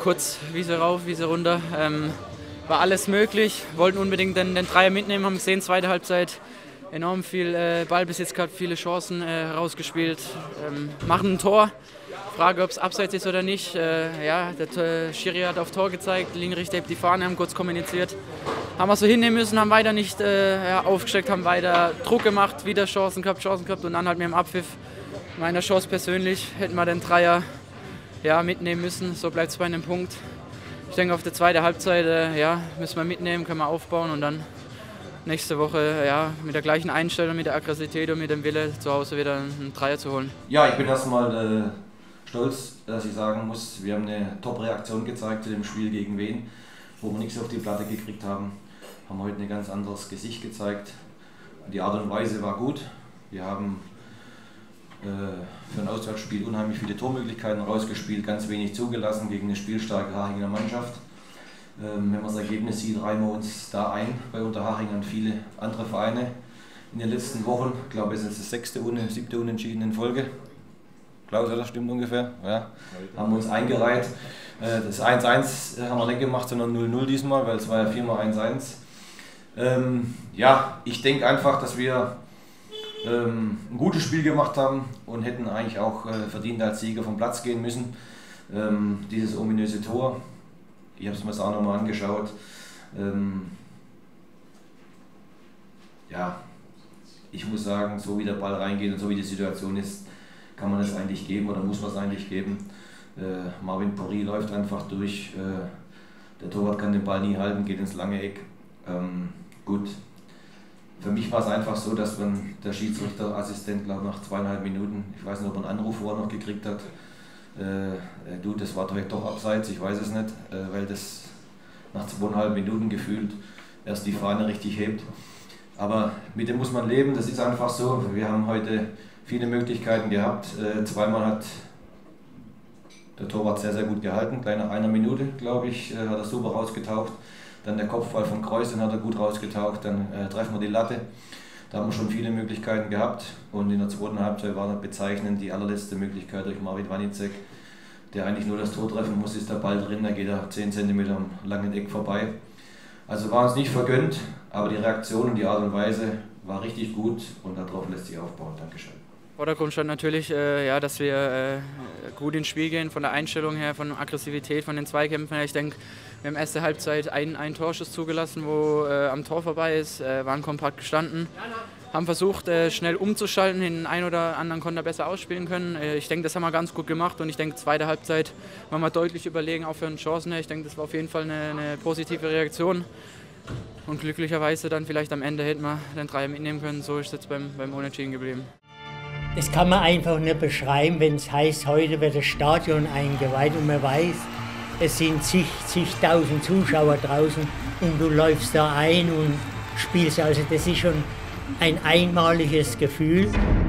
kurz Wiese rauf, Wiese runter. War alles möglich, wollten unbedingt den Dreier mitnehmen, haben gesehen, zweite Halbzeit enorm viel Ballbesitz gehabt, viele Chancen herausgespielt, machen ein Tor. Frage, ob es abseits ist oder nicht. Ja, der Schiri hat auf Tor gezeigt, Linienrichter hebt die Fahne, haben kurz kommuniziert. Haben wir so hinnehmen müssen, haben weiter nicht aufgesteckt, haben weiter Druck gemacht, wieder Chancen gehabt und dann halt mit dem Abpfiff meiner Chance persönlich hätten wir den Dreier mitnehmen müssen. So bleibt es bei einem Punkt. Ich denke, auf der zweiten Halbzeit müssen wir mitnehmen, können wir aufbauen und dann nächste Woche mit der gleichen Einstellung, mit der Aggressivität und mit dem Wille zu Hause wieder einen Dreier zu holen. Ja, ich bin erstmal stolz, dass ich sagen muss, wir haben eine Top-Reaktion gezeigt zu dem Spiel gegen Wien, wo wir nichts auf die Platte gekriegt haben. Haben heute ein ganz anderes Gesicht gezeigt. Die Art und Weise war gut. Wir haben für ein Auswärtsspiel unheimlich viele Tormöglichkeiten rausgespielt, ganz wenig zugelassen gegen eine spielstarke Haringer Mannschaft. Wenn man das Ergebnis sieht, reihen wir uns da ein bei Unterhaching an viele andere Vereine. In den letzten Wochen, ich glaube, es ist das 7. Unentschieden in Folge. Klaus, das stimmt ungefähr. Ja. Haben wir uns eingereiht. Das 1-1 haben wir nicht gemacht, sondern 0-0 diesmal, weil es war ja 4x1-1. Ich denke einfach, dass wir ein gutes Spiel gemacht haben und hätten eigentlich auch verdient als Sieger vom Platz gehen müssen. Dieses ominöse Tor, ich habe es mir auch nochmal angeschaut. Ich muss sagen, so wie der Ball reingeht und so wie die Situation ist, kann man es eigentlich geben oder muss man es eigentlich geben. Marvin Pori läuft einfach durch, der Torwart kann den Ball nie halten, geht ins lange Eck. Gut. Für mich war es einfach so, dass der Schiedsrichterassistent, glaube nach 2,5 Minuten, ich weiß nicht, ob er einen Anruf vorher noch gekriegt hat, das war vielleicht doch abseits, ich weiß es nicht, weil das nach 2,5 Minuten gefühlt erst die Fahne richtig hebt. Aber mit dem muss man leben, das ist einfach so. Wir haben heute viele Möglichkeiten gehabt. Zweimal hat der Torwart sehr, sehr gut gehalten, gleich nach 1 Minute, glaube ich, hat er super rausgetaucht. Dann der Kopfball von Kreuz, den hat er gut rausgetaucht, dann treffen wir die Latte. Da haben wir schon viele Möglichkeiten gehabt und in der zweiten Halbzeit war dann bezeichnend die allerletzte Möglichkeit durch Marvin Wanicek, der eigentlich nur das Tor treffen muss, ist der Ball drin, da geht er 10 cm am langen Eck vorbei. Also war uns nicht vergönnt, aber die Reaktion und die Art und Weise war richtig gut und darauf lässt sich aufbauen. Dankeschön. Vordergrund stand natürlich, dass wir gut ins Spiel gehen, von der Einstellung her, von der Aggressivität, von den Zweikämpfen her. Ich denke, wir haben erste Halbzeit einen Torschuss zugelassen, wo am Tor vorbei ist, waren kompakt gestanden, haben versucht, schnell umzuschalten, den einen oder anderen Konter besser ausspielen können. Ich denke, das haben wir ganz gut gemacht und ich denke, zweite Halbzeit waren wir deutlich überlegen, auch für den Chancen her. Ich denke, das war auf jeden Fall eine positive Reaktion. Und glücklicherweise dann vielleicht am Ende hätten wir den Dreier mitnehmen können, so ist es jetzt beim Unentschieden geblieben. Das kann man einfach nicht beschreiben, wenn es heißt, heute wird das Stadion eingeweiht und man weiß, es sind zigtausend Zuschauer draußen und du läufst da ein und spielst. Also das ist schon ein einmaliges Gefühl.